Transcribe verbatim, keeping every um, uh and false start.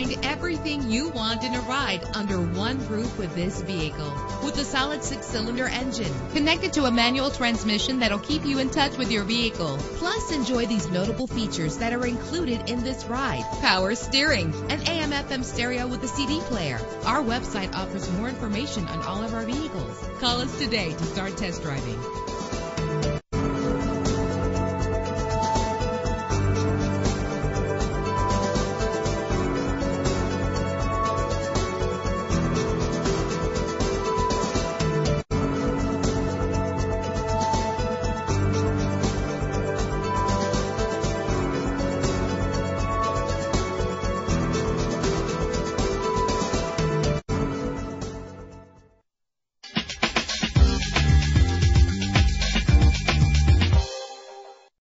Find everything you want in a ride under one roof with this vehicle. With a solid six-cylinder engine connected to a manual transmission that'll keep you in touch with your vehicle. Plus, enjoy these notable features that are included in this ride: power steering, an A M F M stereo with a C D player. Our website offers more information on all of our vehicles. Call us today to start test driving.